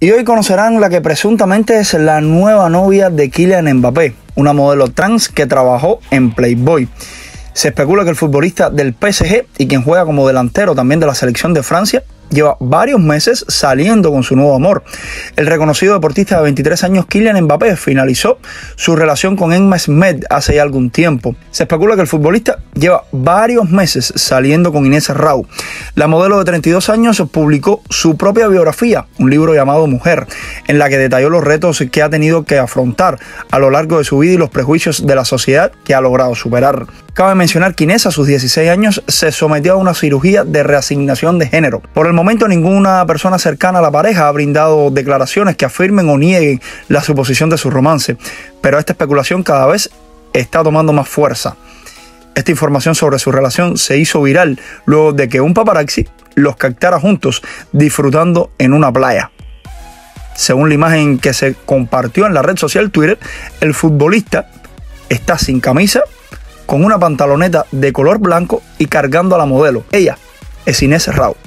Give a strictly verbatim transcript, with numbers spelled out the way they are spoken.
Y hoy conocerán la que presuntamente es la nueva novia de Kylian Mbappé, una modelo trans que trabajó en Playboy. Se especula que el futbolista del P S G y quien juega como delantero también de la selección de Francia lleva varios meses saliendo con su nuevo amor. El reconocido deportista de veintitrés años Kylian Mbappé finalizó su relación con Emma Smith hace ya algún tiempo. Se especula que el futbolista lleva varios meses saliendo con Inés Rau. La modelo de treinta y dos años publicó su propia biografía, un libro llamado Mujer, en la que detalló los retos que ha tenido que afrontar a lo largo de su vida y los prejuicios de la sociedad que ha logrado superar. Cabe mencionar que Inés a sus dieciséis años se sometió a una cirugía de reasignación de género. Por el momento ninguna persona cercana a la pareja ha brindado declaraciones que afirmen o nieguen la suposición de su romance, pero esta especulación cada vez está tomando más fuerza. Esta información sobre su relación se hizo viral luego de que un paparazzi los captara juntos disfrutando en una playa. Según la imagen que se compartió en la red social Twitter, el futbolista está sin camisa, con una pantaloneta de color blanco y cargando a la modelo. Ella es Inés Rau.